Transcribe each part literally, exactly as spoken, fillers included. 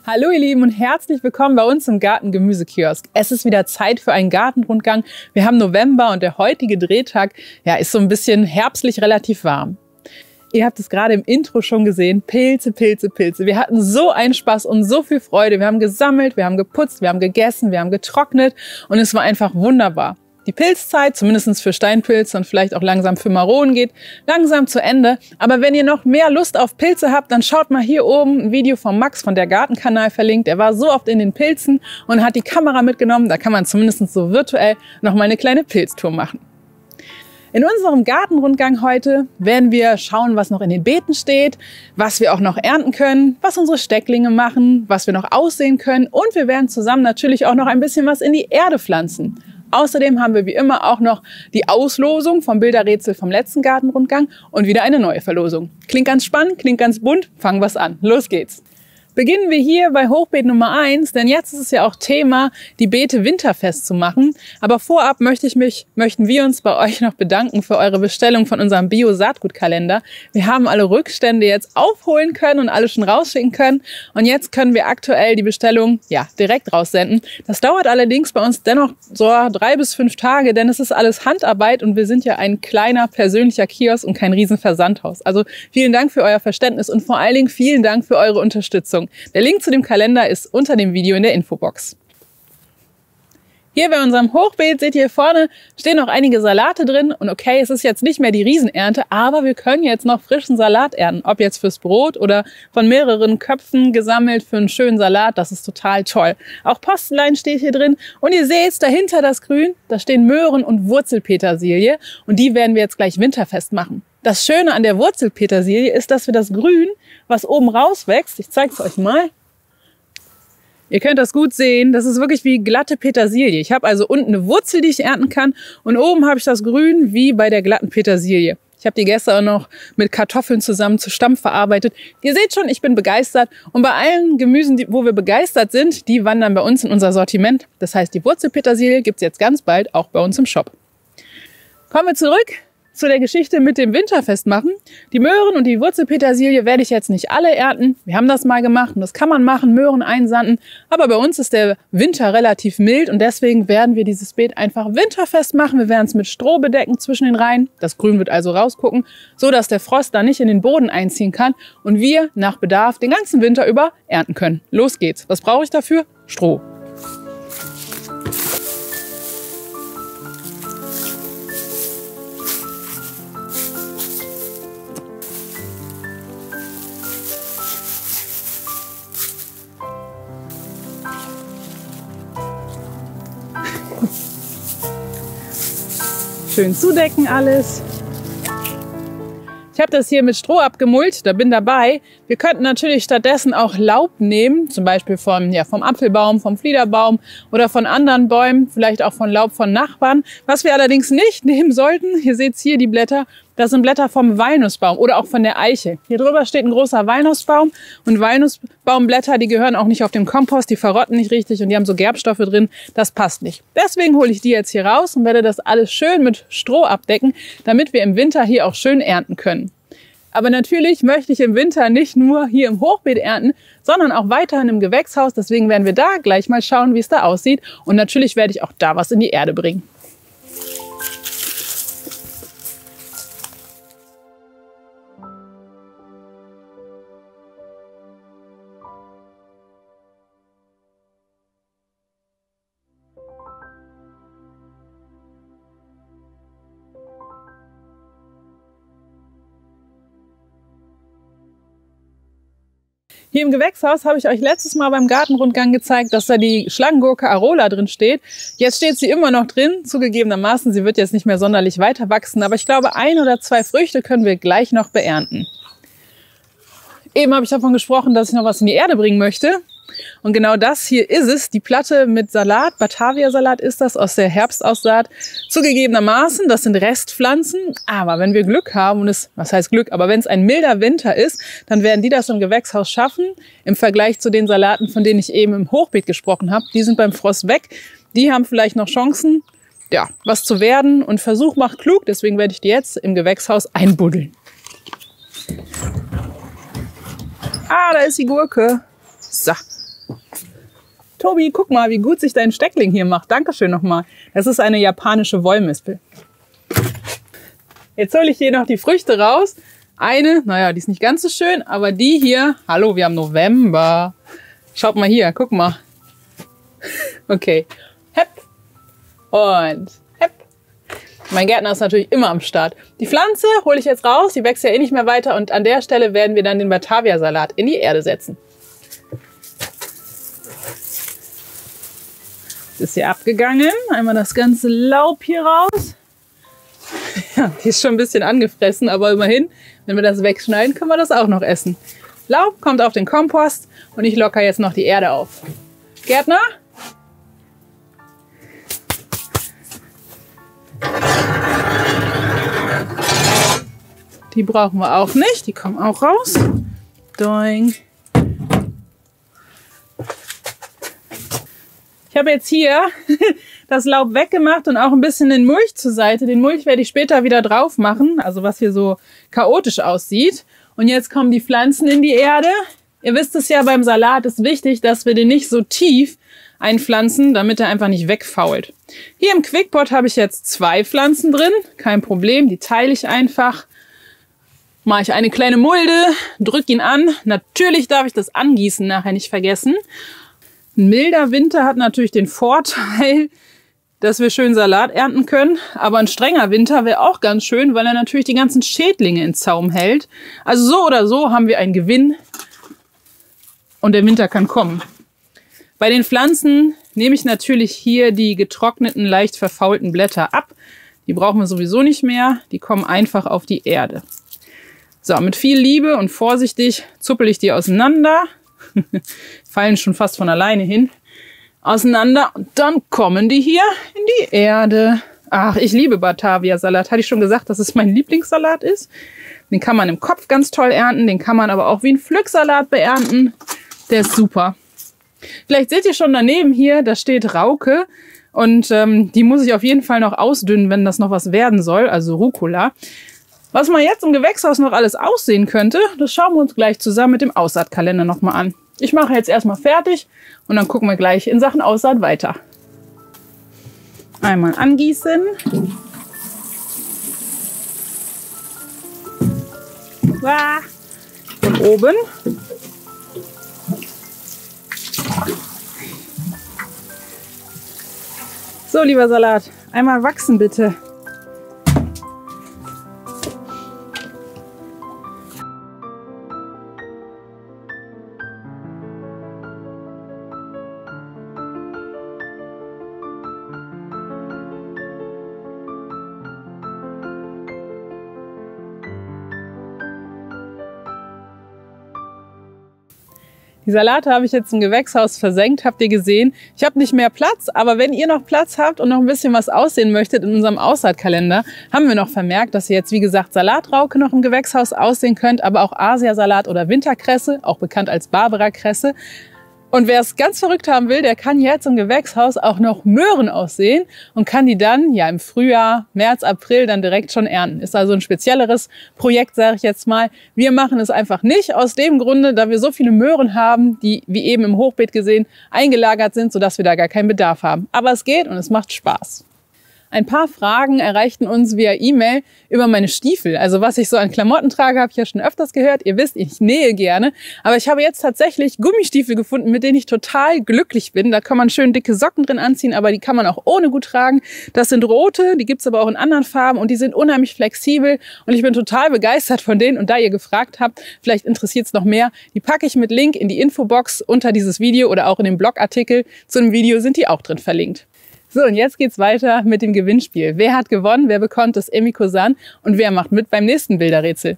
Hallo ihr Lieben und herzlich willkommen bei uns im Garten-Gemüsekiosk. Es ist wieder Zeit für einen Gartenrundgang. Wir haben November und der heutige Drehtag ja, ist so ein bisschen herbstlich relativ warm. Ihr habt es gerade im Intro schon gesehen, Pilze, Pilze, Pilze. Wir hatten so einen Spaß und so viel Freude. Wir haben gesammelt, wir haben geputzt, wir haben gegessen, wir haben getrocknet und es war einfach wunderbar. Die Pilzzeit, zumindest für Steinpilze und vielleicht auch langsam für Maronen, geht langsam zu Ende. Aber wenn ihr noch mehr Lust auf Pilze habt, dann schaut mal hier oben ein Video von Max von der Gartenkanal verlinkt. Er war so oft in den Pilzen und hat die Kamera mitgenommen. Da kann man zumindest so virtuell noch mal eine kleine Pilztour machen. In unserem Gartenrundgang heute werden wir schauen, was noch in den Beeten steht, was wir auch noch ernten können, was unsere Stecklinge machen, was wir noch aussehen können und wir werden zusammen natürlich auch noch ein bisschen was in die Erde pflanzen. Außerdem haben wir wie immer auch noch die Auslosung vom Bilderrätsel vom letzten Gartenrundgang und wieder eine neue Verlosung. Klingt ganz spannend, klingt ganz bunt, fangen wir's an. Los geht's! Beginnen wir hier bei Hochbeet Nummer eins, denn jetzt ist es ja auch Thema, die Beete winterfest zu machen. Aber vorab möchte ich mich, möchten wir uns bei euch noch bedanken für eure Bestellung von unserem Bio-Saatgutkalender. Wir haben alle Rückstände jetzt aufholen können und alle schon rausschicken können. Und jetzt können wir aktuell die Bestellung ja direkt raussenden. Das dauert allerdings bei uns dennoch so drei bis fünf Tage, denn es ist alles Handarbeit und wir sind ja ein kleiner persönlicher Kiosk und kein riesen Versandhaus. Also vielen Dank für euer Verständnis und vor allen Dingen vielen Dank für eure Unterstützung. Der Link zu dem Kalender ist unter dem Video in der Infobox. Hier bei unserem Hochbeet seht ihr hier vorne stehen noch einige Salate drin und okay, es ist jetzt nicht mehr die Riesenernte, aber wir können jetzt noch frischen Salat ernten, ob jetzt fürs Brot oder von mehreren Köpfen gesammelt für einen schönen Salat, das ist total toll. Auch Postelein steht hier drin und ihr seht dahinter das Grün, da stehen Möhren und Wurzelpetersilie und die werden wir jetzt gleich winterfest machen. Das Schöne an der Wurzelpetersilie ist, dass wir das Grün, was oben rauswächst, ich zeige es euch mal. Ihr könnt das gut sehen, das ist wirklich wie glatte Petersilie. Ich habe also unten eine Wurzel, die ich ernten kann und oben habe ich das Grün wie bei der glatten Petersilie. Ich habe die gestern auch noch mit Kartoffeln zusammen zu Stampf verarbeitet. Ihr seht schon, ich bin begeistert und bei allen Gemüsen, die, wo wir begeistert sind, die wandern bei uns in unser Sortiment. Das heißt, die Wurzelpetersilie gibt es jetzt ganz bald auch bei uns im Shop. Kommen wir zurück zu der Geschichte mit dem Winterfest machen. Die Möhren und die Wurzelpetersilie werde ich jetzt nicht alle ernten. Wir haben das mal gemacht und das kann man machen, Möhren einsanden. Aber bei uns ist der Winter relativ mild und deswegen werden wir dieses Beet einfach winterfest machen. Wir werden es mit Stroh bedecken zwischen den Reihen. Das Grün wird also rausgucken, so dass der Frost da nicht in den Boden einziehen kann und wir nach Bedarf den ganzen Winter über ernten können. Los geht's. Was brauche ich dafür? Stroh. Schön zudecken alles. Ich habe das hier mit Stroh abgemulcht, da bin dabei. Wir könnten natürlich stattdessen auch Laub nehmen, zum Beispiel vom, ja, vom Apfelbaum, vom Fliederbaum oder von anderen Bäumen, vielleicht auch von Laub von Nachbarn. Was wir allerdings nicht nehmen sollten, ihr seht hier die Blätter, das sind Blätter vom Walnussbaum oder auch von der Eiche. Hier drüber steht ein großer Walnussbaum und Walnussbaumblätter, die gehören auch nicht auf den Kompost, die verrotten nicht richtig und die haben so Gerbstoffe drin, das passt nicht. Deswegen hole ich die jetzt hier raus und werde das alles schön mit Stroh abdecken, damit wir im Winter hier auch schön ernten können. Aber natürlich möchte ich im Winter nicht nur hier im Hochbeet ernten, sondern auch weiterhin im Gewächshaus. Deswegen werden wir da gleich mal schauen, wie es da aussieht. Und natürlich werde ich auch da was in die Erde bringen. Hier im Gewächshaus habe ich euch letztes Mal beim Gartenrundgang gezeigt, dass da die Schlangengurke Arola drin steht. Jetzt steht sie immer noch drin, zugegebenermaßen, sie wird jetzt nicht mehr sonderlich weiter wachsen, aber ich glaube, ein oder zwei Früchte können wir gleich noch beernten. Eben habe ich davon gesprochen, dass ich noch was in die Erde bringen möchte. Und genau das hier ist es, die Platte mit Salat, Batavia-Salat ist das, aus der Herbstaussaat. Zugegebenermaßen, das sind Restpflanzen, aber wenn wir Glück haben, und es, was heißt Glück, aber wenn es ein milder Winter ist, dann werden die das im Gewächshaus schaffen, im Vergleich zu den Salaten, von denen ich eben im Hochbeet gesprochen habe. Die sind beim Frost weg, die haben vielleicht noch Chancen, ja, was zu werden und Versuch macht klug, deswegen werde ich die jetzt im Gewächshaus einbuddeln. Ah, da ist die Gurke. So, Tobi, guck mal, wie gut sich dein Steckling hier macht. Dankeschön nochmal. Das ist eine japanische Wollmispel. Jetzt hole ich hier noch die Früchte raus. Eine, naja, die ist nicht ganz so schön, aber die hier, hallo, wir haben November. Schaut mal hier, guck mal. Okay, hepp und hepp. Mein Gärtner ist natürlich immer am Start. Die Pflanze hole ich jetzt raus, die wächst ja eh nicht mehr weiter und an der Stelle werden wir dann den Batavia-Salat in die Erde setzen. Ist hier abgegangen. Einmal das ganze Laub hier raus. Ja, die ist schon ein bisschen angefressen, aber immerhin, wenn wir das wegschneiden, können wir das auch noch essen. Laub kommt auf den Kompost und ich locker jetzt noch die Erde auf. Gärtner? Die brauchen wir auch nicht, die kommen auch raus. Doing. Ich habe jetzt hier das Laub weggemacht und auch ein bisschen den Mulch zur Seite. Den Mulch werde ich später wieder drauf machen, also was hier so chaotisch aussieht. Und jetzt kommen die Pflanzen in die Erde. Ihr wisst es ja, beim Salat ist wichtig, dass wir den nicht so tief einpflanzen, damit er einfach nicht wegfault. Hier im Quickpot habe ich jetzt zwei Pflanzen drin, kein Problem, die teile ich einfach. Mache ich eine kleine Mulde, drücke ihn an. Natürlich darf ich das Angießen nachher nicht vergessen. Ein milder Winter hat natürlich den Vorteil, dass wir schön Salat ernten können. Aber ein strenger Winter wäre auch ganz schön, weil er natürlich die ganzen Schädlinge in Zaum hält. Also so oder so haben wir einen Gewinn und der Winter kann kommen. Bei den Pflanzen nehme ich natürlich hier die getrockneten, leicht verfaulten Blätter ab. Die brauchen wir sowieso nicht mehr. Die kommen einfach auf die Erde. So, mit viel Liebe und vorsichtig zuppel ich die auseinander. Fallen schon fast von alleine hin. Auseinander und dann kommen die hier in die Erde. Ach, ich liebe Batavia-Salat. Hatte ich schon gesagt, dass es mein Lieblingssalat ist? Den kann man im Kopf ganz toll ernten. Den kann man aber auch wie ein Pflücksalat beernten. Der ist super. Vielleicht seht ihr schon daneben hier, da steht Rauke. Und ähm, die muss ich auf jeden Fall noch ausdünnen, wenn das noch was werden soll. Also Rucola. Was man jetzt im Gewächshaus noch alles aussehen könnte, das schauen wir uns gleich zusammen mit dem Aussaatkalender nochmal an. Ich mache jetzt erstmal fertig und dann gucken wir gleich in Sachen Aussaat weiter. Einmal angießen. Und oben. So, lieber Salat, einmal wachsen bitte. Die Salate habe ich jetzt im Gewächshaus versenkt, habt ihr gesehen. Ich habe nicht mehr Platz, aber wenn ihr noch Platz habt und noch ein bisschen was aussehen möchtet in unserem Aussaatkalender, haben wir noch vermerkt, dass ihr jetzt, wie gesagt, Salatrauke noch im Gewächshaus aussehen könnt, aber auch Asiasalat oder Winterkresse, auch bekannt als Barbara-Kresse. Und wer es ganz verrückt haben will, der kann jetzt im Gewächshaus auch noch Möhren aussehen und kann die dann ja im Frühjahr, März, April dann direkt schon ernten. Ist also ein spezielleres Projekt, sage ich jetzt mal. Wir machen es einfach nicht aus dem Grunde, da wir so viele Möhren haben, die, wie eben im Hochbeet gesehen, eingelagert sind, sodass wir da gar keinen Bedarf haben. Aber es geht und es macht Spaß. Ein paar Fragen erreichten uns via E-Mail über meine Stiefel. Also was ich so an Klamotten trage, habe ich ja schon öfters gehört. Ihr wisst, ich nähe gerne. Aber ich habe jetzt tatsächlich Gummistiefel gefunden, mit denen ich total glücklich bin. Da kann man schön dicke Socken drin anziehen, aber die kann man auch ohne gut tragen. Das sind rote, die gibt's aber auch in anderen Farben und die sind unheimlich flexibel. Und ich bin total begeistert von denen. Und da ihr gefragt habt, vielleicht interessiert es noch mehr, die packe ich mit Link in die Infobox unter dieses Video oder auch in den Blogartikel. Zu dem Video sind die auch drin verlinkt. So, und jetzt geht's weiter mit dem Gewinnspiel. Wer hat gewonnen, wer bekommt das Emiko-San und wer macht mit beim nächsten Bilderrätsel?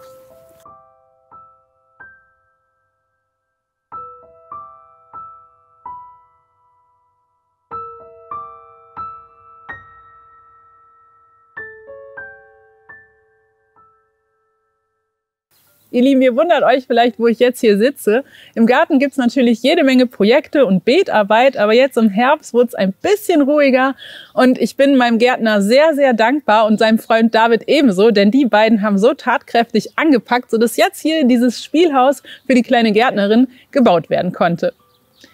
Ihr Lieben, ihr wundert euch vielleicht, wo ich jetzt hier sitze. Im Garten gibt's natürlich jede Menge Projekte und Beetarbeit, aber jetzt im Herbst wurde es ein bisschen ruhiger und ich bin meinem Gärtner sehr, sehr dankbar und seinem Freund David ebenso, denn die beiden haben so tatkräftig angepackt, sodass jetzt hier dieses Spielhaus für die kleine Gärtnerin gebaut werden konnte.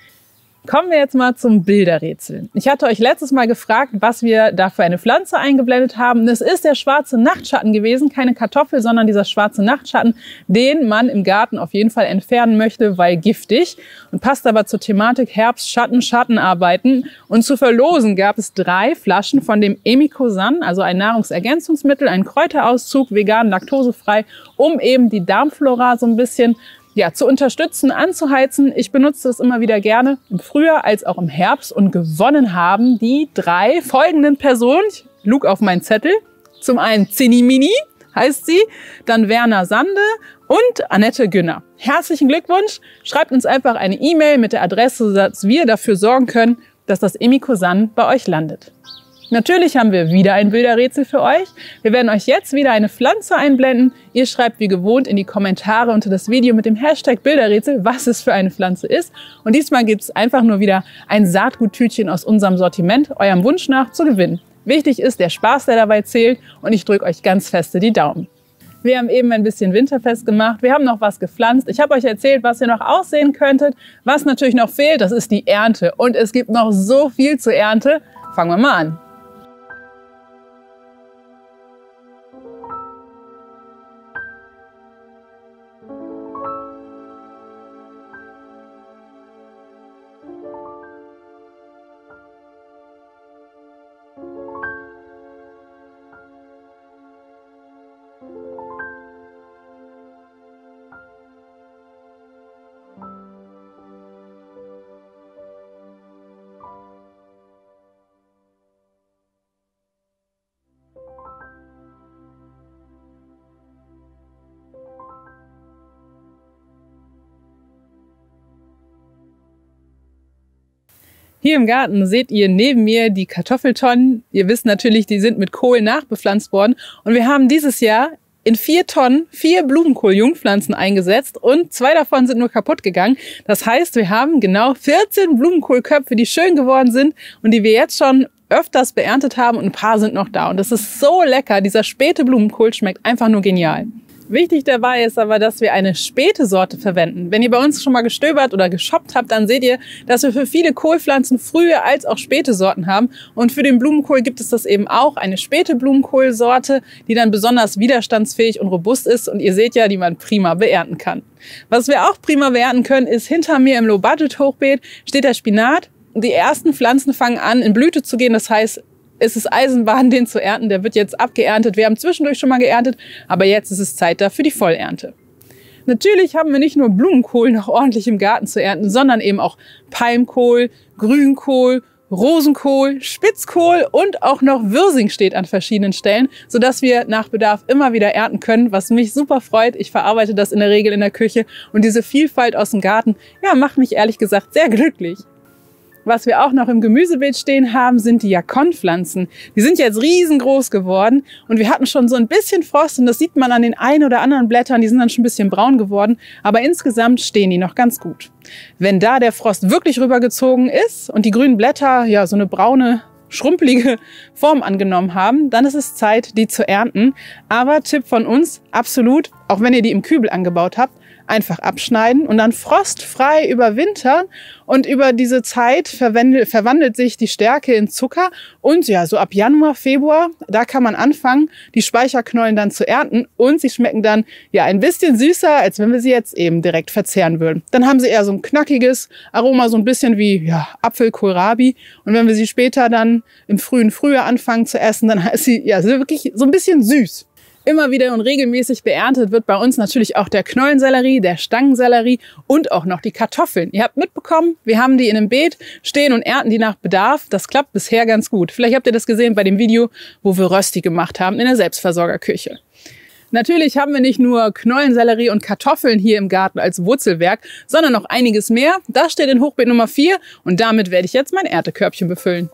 Kommen wir jetzt mal zum Bilderrätsel. Ich hatte euch letztes Mal gefragt, was wir da für eine Pflanze eingeblendet haben. Es ist der schwarze Nachtschatten gewesen, keine Kartoffel, sondern dieser schwarze Nachtschatten, den man im Garten auf jeden Fall entfernen möchte, weil giftig. Und passt aber zur Thematik Herbst, Schatten, Schattenarbeiten. Und zu verlosen gab es drei Flaschen von dem Emikosan, also ein Nahrungsergänzungsmittel, ein Kräuterauszug, vegan, laktosefrei, um eben die Darmflora so ein bisschen ja, zu unterstützen, anzuheizen. Ich benutze das immer wieder gerne im Frühjahr als auch im Herbst und gewonnen haben die drei folgenden Personen. Ich lug auf meinen Zettel. Zum einen Zinimini heißt sie, dann Werner Sande und Annette Günner. Herzlichen Glückwunsch. Schreibt uns einfach eine E-Mail mit der Adresse, dass wir dafür sorgen können, dass das Emikosan bei euch landet. Natürlich haben wir wieder ein Bilderrätsel für euch. Wir werden euch jetzt wieder eine Pflanze einblenden. Ihr schreibt wie gewohnt in die Kommentare unter das Video mit dem Hashtag Bilderrätsel, was es für eine Pflanze ist. Und diesmal gibt es einfach nur wieder ein Saatguttütchen aus unserem Sortiment, eurem Wunsch nach, zu gewinnen. Wichtig ist der Spaß, der dabei zählt, und ich drücke euch ganz feste die Daumen. Wir haben eben ein bisschen winterfest gemacht. Wir haben noch was gepflanzt. Ich habe euch erzählt, was ihr noch aussehen könntet. Was natürlich noch fehlt, das ist die Ernte. Und es gibt noch so viel zur Ernte. Fangen wir mal an. Hier im Garten seht ihr neben mir die Kartoffeltonnen. Ihr wisst natürlich, die sind mit Kohl nachbepflanzt worden. Und wir haben dieses Jahr in vier Tonnen vier Blumenkohl-Jungpflanzen eingesetzt und zwei davon sind nur kaputt gegangen. Das heißt, wir haben genau vierzehn Blumenkohlköpfe, die schön geworden sind und die wir jetzt schon öfters beerntet haben, und ein paar sind noch da. Und das ist so lecker. Dieser späte Blumenkohl schmeckt einfach nur genial. Wichtig dabei ist aber, dass wir eine späte Sorte verwenden. Wenn ihr bei uns schon mal gestöbert oder geshoppt habt, dann seht ihr, dass wir für viele Kohlpflanzen frühe als auch späte Sorten haben. Und für den Blumenkohl gibt es das eben auch, eine späte Blumenkohlsorte, die dann besonders widerstandsfähig und robust ist. Und ihr seht ja, die man prima beernten kann. Was wir auch prima beernten können, ist hinter mir im Low-Budget-Hochbeet steht der Spinat. Die ersten Pflanzen fangen an, in Blüte zu gehen. Das heißt, es ist Eisenbahn, den zu ernten. Der wird jetzt abgeerntet. Wir haben zwischendurch schon mal geerntet, aber jetzt ist es Zeit da für die Vollernte. Natürlich haben wir nicht nur Blumenkohl noch ordentlich im Garten zu ernten, sondern eben auch Palmkohl, Grünkohl, Rosenkohl, Spitzkohl und auch noch Wirsing steht an verschiedenen Stellen, sodass wir nach Bedarf immer wieder ernten können, was mich super freut. Ich verarbeite das in der Regel in der Küche und diese Vielfalt aus dem Garten, ja, macht mich ehrlich gesagt sehr glücklich. Was wir auch noch im Gemüsebeet stehen haben, sind die Jakonpflanzen. Die sind jetzt riesengroß geworden und wir hatten schon so ein bisschen Frost und das sieht man an den ein oder anderen Blättern, die sind dann schon ein bisschen braun geworden, aber insgesamt stehen die noch ganz gut. Wenn da der Frost wirklich rübergezogen ist und die grünen Blätter ja so eine braune, schrumpelige Form angenommen haben, dann ist es Zeit, die zu ernten. Aber Tipp von uns, absolut, auch wenn ihr die im Kübel angebaut habt, einfach abschneiden und dann frostfrei überwintern. Und über diese Zeit verwandelt, verwandelt sich die Stärke in Zucker. Und ja, so ab Januar, Februar, da kann man anfangen, die Speicherknollen dann zu ernten. Und sie schmecken dann ja ein bisschen süßer, als wenn wir sie jetzt eben direkt verzehren würden. Dann haben sie eher so ein knackiges Aroma, so ein bisschen wie ja, Apfelkohlrabi. Und wenn wir sie später dann im frühen Frühjahr anfangen zu essen, dann ist sie ja wirklich so ein bisschen süß. Immer wieder und regelmäßig beerntet wird bei uns natürlich auch der Knollensellerie, der Stangensellerie und auch noch die Kartoffeln. Ihr habt mitbekommen, wir haben die in einem Beet stehen und ernten die nach Bedarf. Das klappt bisher ganz gut. Vielleicht habt ihr das gesehen bei dem Video, wo wir Rösti gemacht haben in der Selbstversorgerküche. Natürlich haben wir nicht nur Knollensellerie und Kartoffeln hier im Garten als Wurzelwerk, sondern noch einiges mehr. Das steht in Hochbeet Nummer vier und damit werde ich jetzt mein Erntekörbchen befüllen.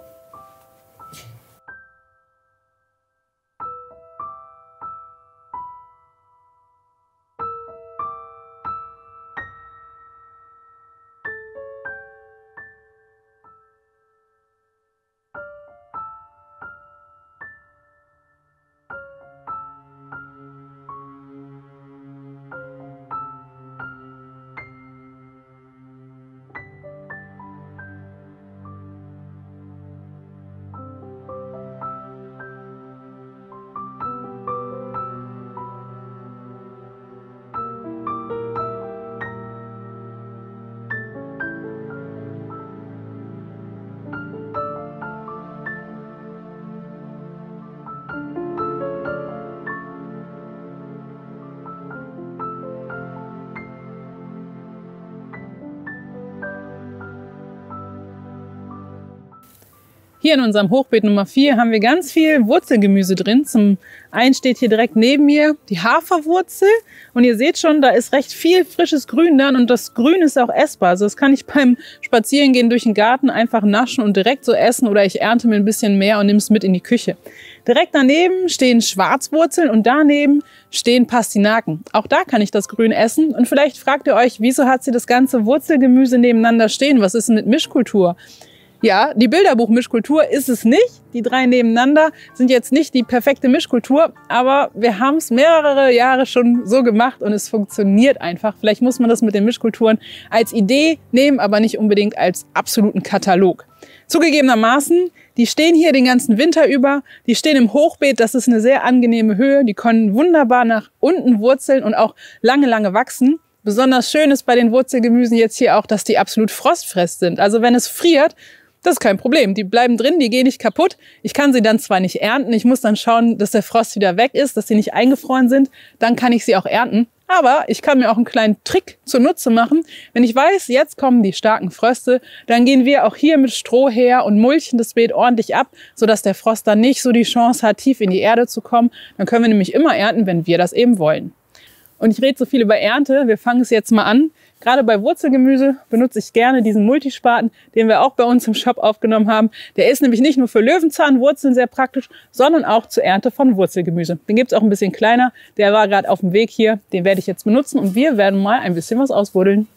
Hier in unserem Hochbeet Nummer vier haben wir ganz viel Wurzelgemüse drin. Zum einen steht hier direkt neben mir die Haferwurzel. Und ihr seht schon, da ist recht viel frisches Grün dran und das Grün ist auch essbar. Also das kann ich beim Spazierengehen durch den Garten einfach naschen und direkt so essen oder ich ernte mir ein bisschen mehr und nehme es mit in die Küche. Direkt daneben stehen Schwarzwurzeln und daneben stehen Pastinaken. Auch da kann ich das Grün essen. Und vielleicht fragt ihr euch, wieso hat sie das ganze Wurzelgemüse nebeneinander stehen? Was ist denn mit Mischkultur? Ja, die Bilderbuch-Mischkultur ist es nicht. Die drei nebeneinander sind jetzt nicht die perfekte Mischkultur, aber wir haben es mehrere Jahre schon so gemacht und es funktioniert einfach. Vielleicht muss man das mit den Mischkulturen als Idee nehmen, aber nicht unbedingt als absoluten Katalog. Zugegebenermaßen, die stehen hier den ganzen Winter über, die stehen im Hochbeet, das ist eine sehr angenehme Höhe, die können wunderbar nach unten wurzeln und auch lange, lange wachsen. Besonders schön ist bei den Wurzelgemüsen jetzt hier auch, dass die absolut frostfest sind. Also wenn es friert, das ist kein Problem. Die bleiben drin, die gehen nicht kaputt. Ich kann sie dann zwar nicht ernten, ich muss dann schauen, dass der Frost wieder weg ist, dass sie nicht eingefroren sind. Dann kann ich sie auch ernten. Aber ich kann mir auch einen kleinen Trick zunutze machen. Wenn ich weiß, jetzt kommen die starken Fröste, dann gehen wir auch hier mit Stroh her und mulchen das Beet ordentlich ab, sodass der Frost dann nicht so die Chance hat, tief in die Erde zu kommen. Dann können wir nämlich immer ernten, wenn wir das eben wollen. Und ich rede so viel über Ernte, wir fangen es jetzt mal an. Gerade bei Wurzelgemüse benutze ich gerne diesen Multispaten, den wir auch bei uns im Shop aufgenommen haben. Der ist nämlich nicht nur für Löwenzahnwurzeln sehr praktisch, sondern auch zur Ernte von Wurzelgemüse. Den gibt es auch ein bisschen kleiner, der war gerade auf dem Weg hier, den werde ich jetzt benutzen und wir werden mal ein bisschen was ausbuddeln.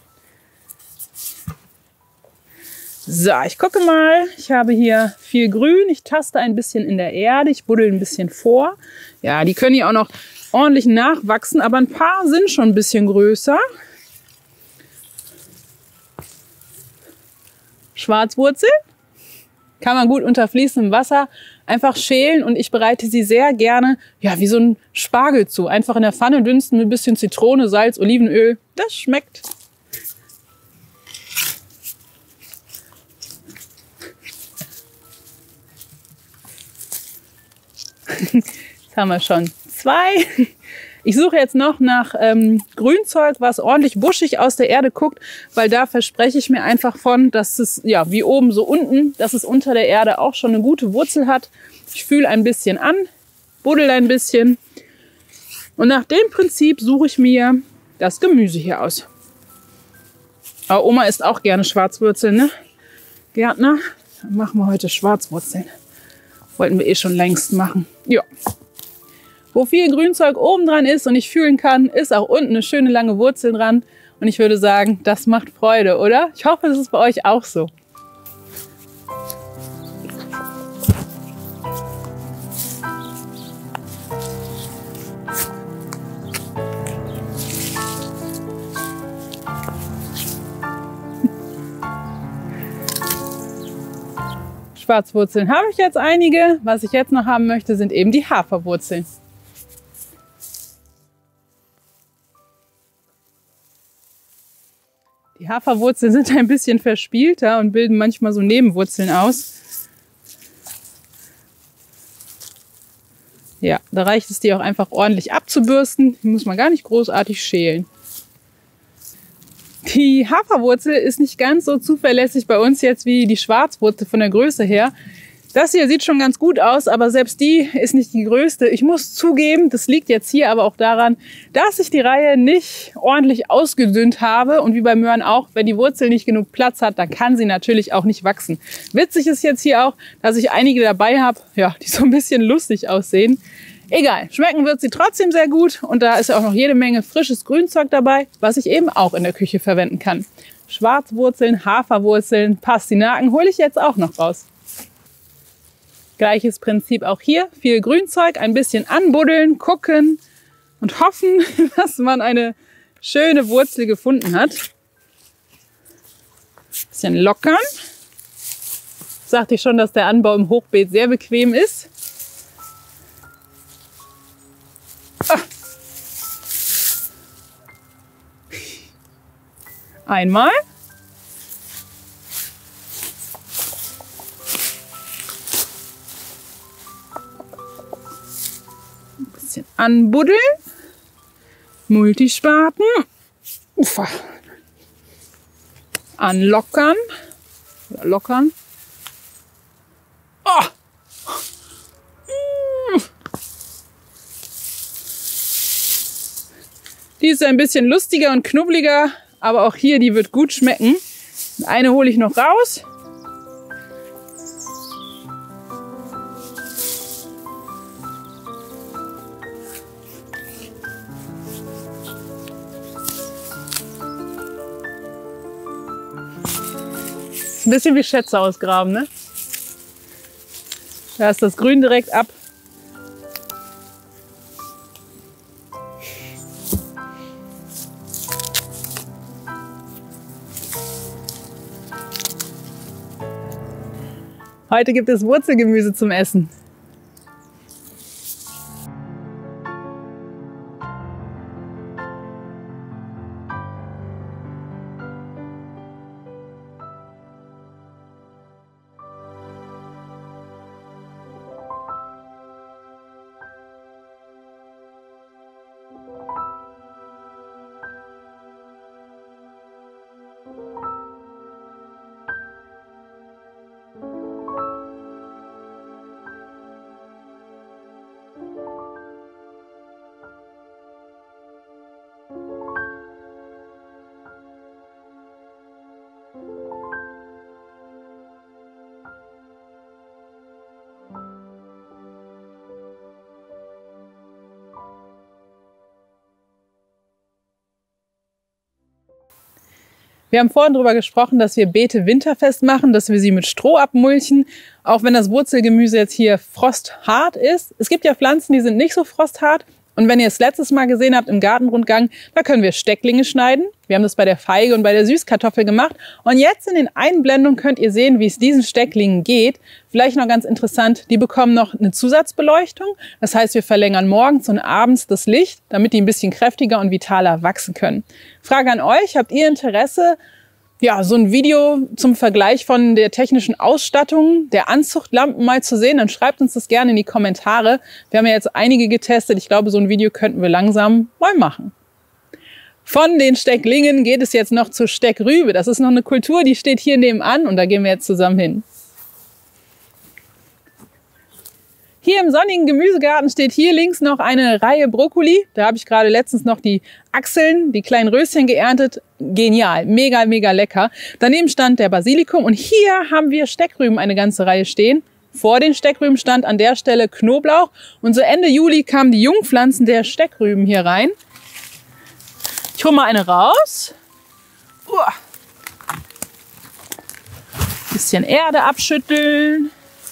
So, ich gucke mal, ich habe hier viel Grün, ich taste ein bisschen in der Erde, ich buddel ein bisschen vor. Ja, die können hier auch noch ordentlich nachwachsen, aber ein paar sind schon ein bisschen größer. Schwarzwurzel kann man gut unter fließendem Wasser einfach schälen und ich bereite sie sehr gerne, ja, wie so ein Spargel zu. Einfach in der Pfanne dünsten mit ein bisschen Zitrone, Salz, Olivenöl. Das schmeckt. Jetzt haben wir schon zwei. Ich suche jetzt noch nach ähm, Grünzeug, was ordentlich buschig aus der Erde guckt, weil da verspreche ich mir einfach von, dass es, ja, wie oben so unten, dass es unter der Erde auch schon eine gute Wurzel hat. Ich fühle ein bisschen an, buddel ein bisschen und nach dem Prinzip suche ich mir das Gemüse hier aus. Aber Oma isst auch gerne Schwarzwurzeln, ne? Gärtner, dann machen wir heute Schwarzwurzeln. Wollten wir eh schon längst machen. Ja. Wo viel Grünzeug oben dran ist und ich fühlen kann, ist auch unten eine schöne lange Wurzel dran. Und ich würde sagen, das macht Freude, oder? Ich hoffe, es ist bei euch auch so. Schwarzwurzeln habe ich jetzt einige. Was ich jetzt noch haben möchte, sind eben die Haferwurzeln. Die Haferwurzeln sind ein bisschen verspielter und bilden manchmal so Nebenwurzeln aus. Ja, da reicht es, die auch einfach ordentlich abzubürsten. Die muss man gar nicht großartig schälen. Die Haferwurzel ist nicht ganz so zuverlässig bei uns jetzt wie die Schwarzwurzel von der Größe her. Das hier sieht schon ganz gut aus, aber selbst die ist nicht die größte. Ich muss zugeben, das liegt jetzt hier aber auch daran, dass ich die Reihe nicht ordentlich ausgedünnt habe. Und wie bei Möhren auch, wenn die Wurzel nicht genug Platz hat, dann kann sie natürlich auch nicht wachsen. Witzig ist jetzt hier auch, dass ich einige dabei habe, ja, die so ein bisschen lustig aussehen. Egal, schmecken wird sie trotzdem sehr gut und da ist ja auch noch jede Menge frisches Grünzeug dabei, was ich eben auch in der Küche verwenden kann. Schwarzwurzeln, Haferwurzeln, Pastinaken hole ich jetzt auch noch raus. Gleiches Prinzip auch hier, viel Grünzeug, ein bisschen anbuddeln, gucken und hoffen, dass man eine schöne Wurzel gefunden hat. Ein bisschen lockern. Sagte ich schon, dass der Anbau im Hochbeet sehr bequem ist. Ah. Einmal. Ein bisschen anbuddeln. Multispaten. Ufer. Anlockern. Oder lockern. Die ist ein bisschen lustiger und knubbeliger, aber auch hier, die wird gut schmecken. Eine hole ich noch raus. Ein bisschen wie Schätze ausgraben, ne? Da ist das Grün direkt ab. Heute gibt es Wurzelgemüse zum Essen. Wir haben vorhin darüber gesprochen, dass wir Beete winterfest machen, dass wir sie mit Stroh abmulchen, auch wenn das Wurzelgemüse jetzt hier frosthart ist. Es gibt ja Pflanzen, die sind nicht so frosthart. Und wenn ihr es letztes Mal gesehen habt im Gartenrundgang, da können wir Stecklinge schneiden. Wir haben das bei der Feige und bei der Süßkartoffel gemacht. Und jetzt in den Einblendungen könnt ihr sehen, wie es diesen Stecklingen geht. Vielleicht noch ganz interessant, die bekommen noch eine Zusatzbeleuchtung. Das heißt, wir verlängern morgens und abends das Licht, damit die ein bisschen kräftiger und vitaler wachsen können. Frage an euch, habt ihr Interesse, ja, so ein Video zum Vergleich von der technischen Ausstattung der Anzuchtlampen mal zu sehen? Dann schreibt uns das gerne in die Kommentare. Wir haben ja jetzt einige getestet. Ich glaube, so ein Video könnten wir langsam mal machen. Von den Stecklingen geht es jetzt noch zur Steckrübe. Das ist noch eine Kultur, die steht hier nebenan und da gehen wir jetzt zusammen hin. Hier im sonnigen Gemüsegarten steht hier links noch eine Reihe Brokkoli. Da habe ich gerade letztens noch die Achseln, die kleinen Röschen geerntet. Genial, mega, mega lecker. Daneben stand der Basilikum und hier haben wir Steckrüben eine ganze Reihe stehen. Vor den Steckrüben stand an der Stelle Knoblauch und so Ende Juli kamen die Jungpflanzen der Steckrüben hier rein. Ich hole mal eine raus. Uah. Bisschen Erde abschütteln.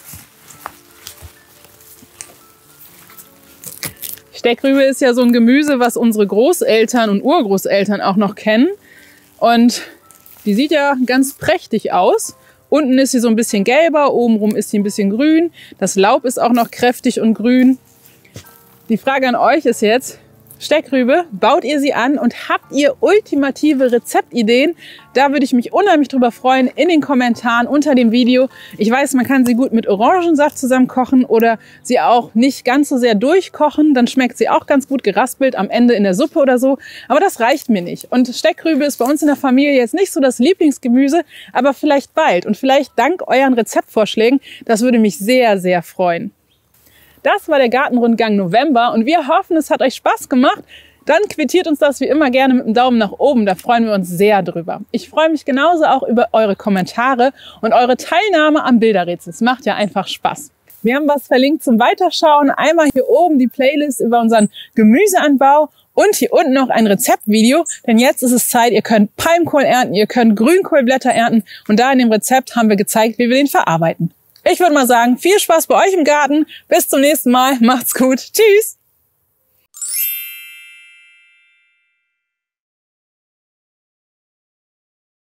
Steckrübe ist ja so ein Gemüse, was unsere Großeltern und Urgroßeltern auch noch kennen. Und die sieht ja ganz prächtig aus. Unten ist sie so ein bisschen gelber, obenrum ist sie ein bisschen grün. Das Laub ist auch noch kräftig und grün. Die Frage an euch ist jetzt, Steckrübe, baut ihr sie an und habt ihr ultimative Rezeptideen? Da würde ich mich unheimlich drüber freuen in den Kommentaren unter dem Video. Ich weiß, man kann sie gut mit Orangensaft zusammen kochen oder sie auch nicht ganz so sehr durchkochen. Dann schmeckt sie auch ganz gut geraspelt am Ende in der Suppe oder so. Aber das reicht mir nicht. Und Steckrübe ist bei uns in der Familie jetzt nicht so das Lieblingsgemüse, aber vielleicht bald und vielleicht dank euren Rezeptvorschlägen. Das würde mich sehr, sehr freuen. Das war der Gartenrundgang November und wir hoffen, es hat euch Spaß gemacht. Dann quittiert uns das wie immer gerne mit einem Daumen nach oben, da freuen wir uns sehr drüber. Ich freue mich genauso auch über eure Kommentare und eure Teilnahme am Bilderrätsel. Es macht ja einfach Spaß. Wir haben was verlinkt zum Weiterschauen. Einmal hier oben die Playlist über unseren Gemüseanbau und hier unten noch ein Rezeptvideo. Denn jetzt ist es Zeit, ihr könnt Palmkohl ernten, ihr könnt Grünkohlblätter ernten und da in dem Rezept haben wir gezeigt, wie wir den verarbeiten. Ich würde mal sagen, viel Spaß bei euch im Garten. Bis zum nächsten Mal. Macht's gut. Tschüss.